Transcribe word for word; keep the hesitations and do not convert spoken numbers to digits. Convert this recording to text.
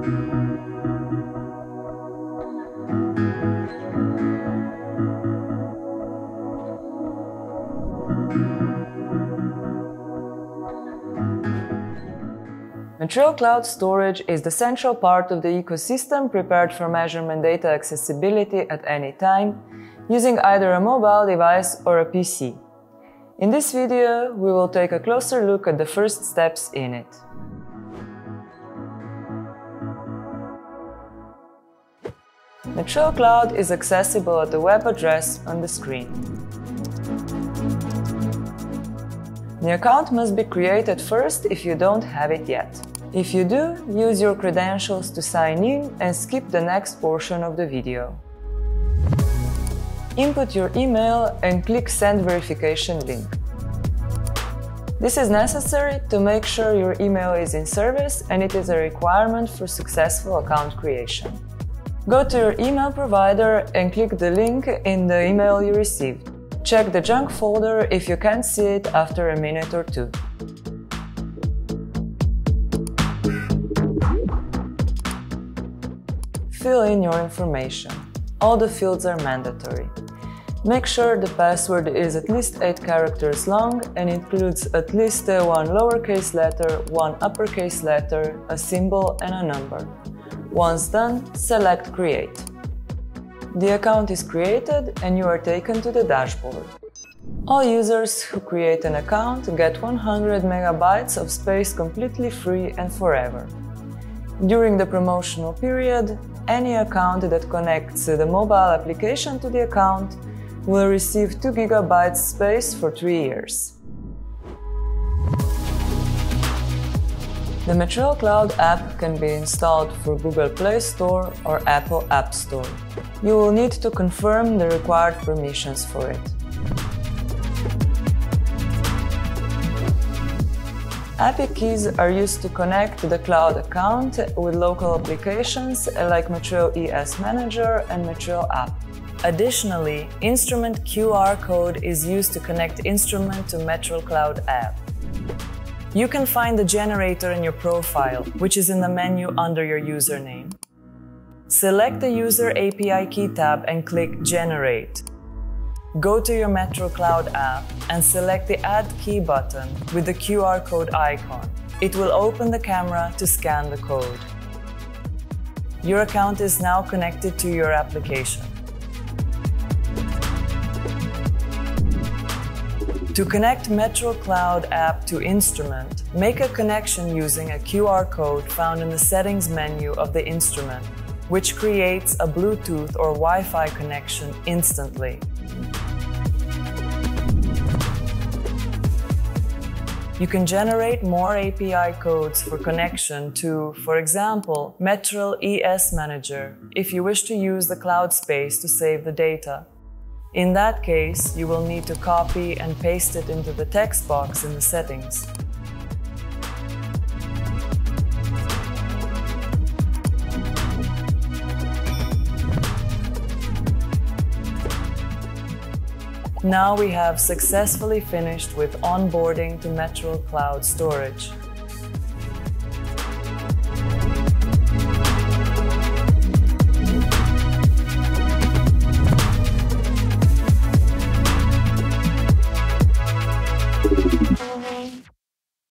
Metrel Cloud Storage is the central part of the ecosystem prepared for measurement data accessibility at any time, using either a mobile device or a P C. In this video, we will take a closer look at the first steps in it. Metrel Cloud is accessible at the web address on the screen. The account must be created first if you don't have it yet. If you do, use your credentials to sign in and skip the next portion of the video. Input your email and click Send Verification link. This is necessary to make sure your email is in service, and it is a requirement for successful account creation. Go to your email provider and click the link in the email you received. Check the junk folder if you can't see it after a minute or two. Fill in your information. All the fields are mandatory. Make sure the password is at least eight characters long and includes at least one lowercase letter, one uppercase letter, a symbol and a number. Once done, select Create. The account is created and you are taken to the dashboard. All users who create an account get one hundred megabytes of space completely free and forever. During the promotional period, any account that connects the mobile application to the account will receive two gigabytes space for three years. The Metrel Cloud App can be installed for Google Play Store or Apple App Store. You will need to confirm the required permissions for it. A P I keys are used to connect the cloud account with local applications like Metrel E S Manager and Metrel App. Additionally, Instrument Q R code is used to connect Instrument to Metrel Cloud App. You can find the generator in your profile, which is in the menu under your username. Select the User A P I Key tab and click Generate. Go to your Metrel Cloud app and select the Add Key button with the Q R code icon. It will open the camera to scan the code. Your account is now connected to your application. To connect Metrel Cloud app to Instrument, make a connection using a Q R code found in the Settings menu of the instrument, which creates a Bluetooth or Wi-Fi connection instantly. You can generate more A P I codes for connection to, for example, Metrel E S Manager, if you wish to use the cloud space to save the data. In that case, you will need to copy and paste it into the text box in the settings. Now we have successfully finished with onboarding to Metrel Cloud Storage.